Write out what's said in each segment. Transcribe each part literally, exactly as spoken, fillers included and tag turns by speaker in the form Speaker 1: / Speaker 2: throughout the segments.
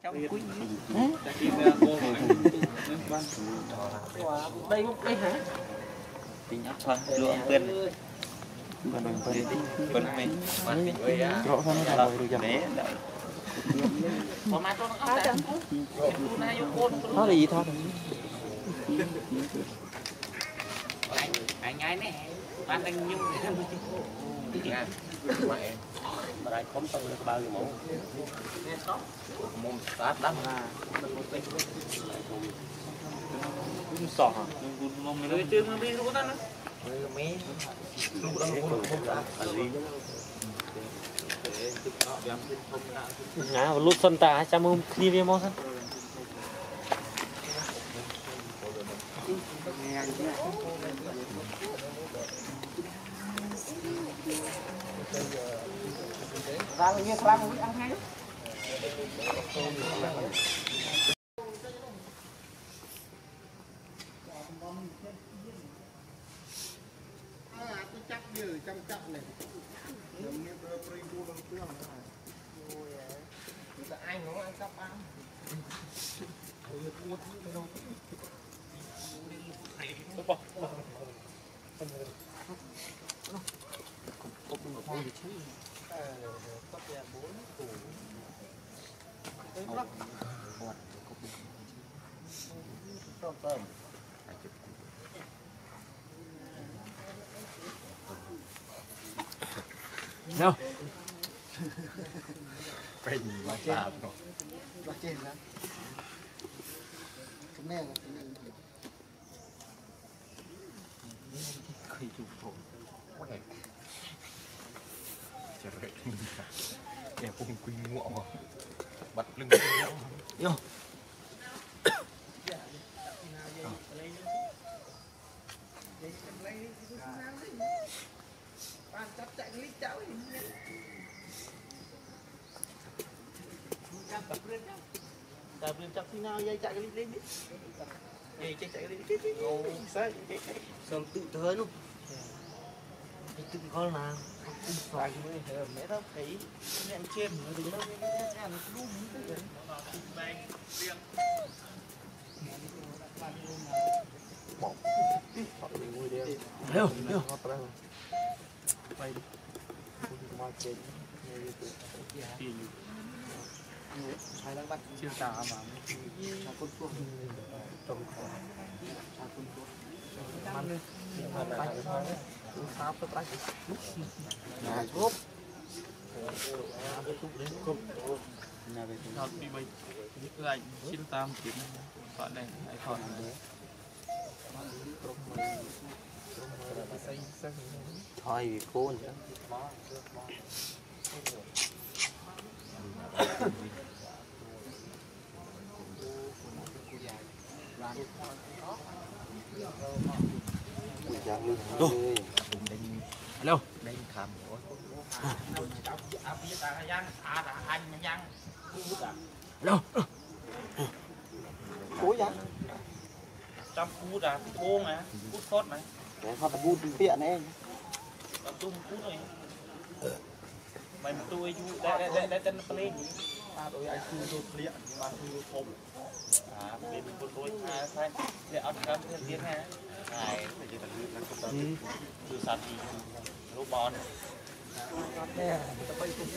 Speaker 1: đây đây hả tính áp xoắn luôn bên bên bên bên mình mình rõ hơn là rồi được đấy nó là gì thôi anh anh ai nè bạn đang nhung mà lại không tao được bao nhiêu mẫu mồm sát đắt cũng sọ hả mồm mình chưa mà biết luôn đó mấy ngã vào lúc xuân ta chăm ông đi về món ra như làm một ăn hay chắc như trong chắc này anh không ăn cắp ăn đâu phải mà tạm rồi bắt trên đó cái này là khi chụp phổi quá đẹp trời ơi em cũng quy ngọ bật lưng vô Đạp lên chắc khi nào dây chạy cái lên đi dây chạy chạy cái đi ô sao xong tự tới luôn tự con nào không phải mới mẹ đâu thấy em chiêm nó đứng đâu cái ăn nó đúng cái bỏ hiểu hiểu bay đi hai lần bắt chưa tả mà sao con cuồng trồng cỏ sao con cuồng ăn bắt sao tôi bắt là chốt nó bị bệnh lạnh chín tam chín bạn này ai còn thôi vì cô nữa alo đây khám alo cối vậy trong cú là cua mà cút sốt này để họ ta cút tiện này còn tung cút này mày mà tôi đây đây đây đây tên play à tôi ai cút tôi play mà tôi không à bên tôi tôi à sai để ăn cơm thiên tiến ha này phải chỉ là lưu là không tao lưu sạch gì lưu bòn đây ta bay tung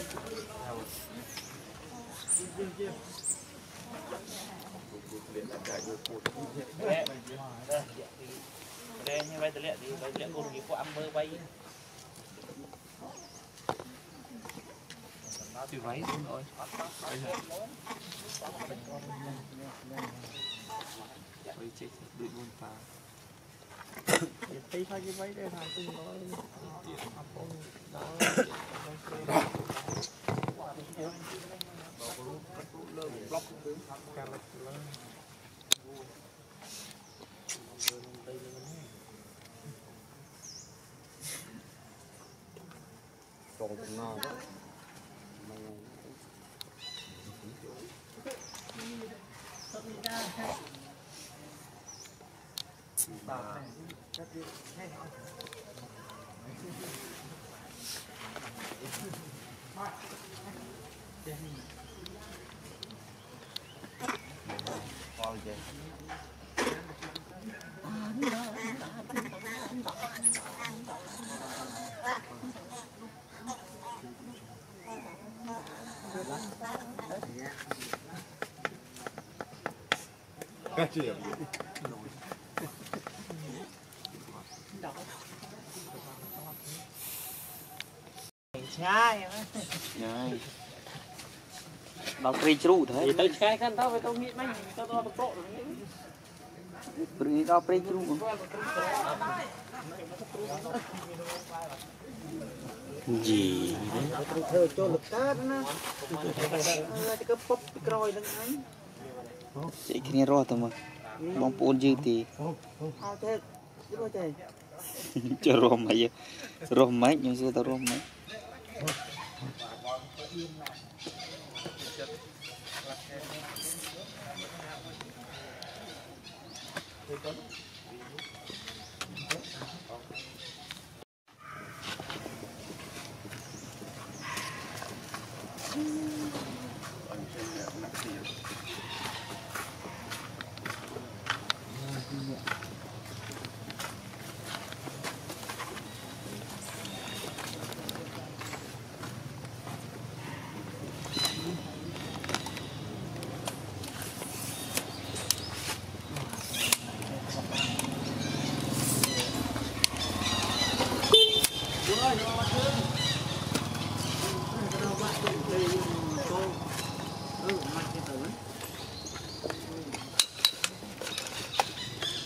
Speaker 1: đây đây như vậy tôi lẹ thì tôi lẹ con gì có ăn mơ bay nó thì váy xuống rồi bây chết đuổi luôn ta thấy hai cái váy đây hàng tung nó đó block trộn cũng ngon đó
Speaker 2: cái gì
Speaker 1: nhai nhai đào cây trụ thế tới cái khăn tao phải tao nghĩ mấy tao tao tao trộn rồi đào cây trụ gì đấy cho lực cát nó cái pop cái rồi đừng ấy chị kia rồi tao mà bóng bồn dư thì cho rom mấy rom mấy nhưng xưa tao rom mấy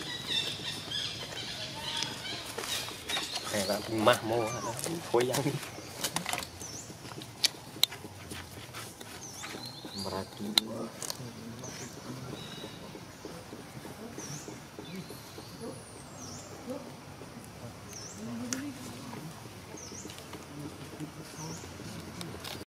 Speaker 2: mah mau khối